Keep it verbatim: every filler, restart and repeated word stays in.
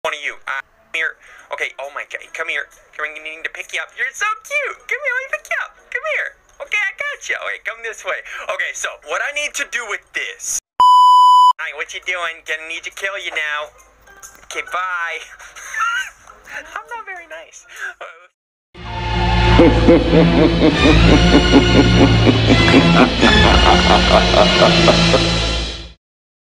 one of you. Uh, come here. Okay, oh my god, come here. Come here, I need to pick you up. You're so cute. Come here, let me pick you up. Come here. Okay, I got you. Okay, come this way. Okay, so what I need to do with this. Alright, what you doing? Gonna need to kill you now. Okay, bye. I'm not very nice. Uh,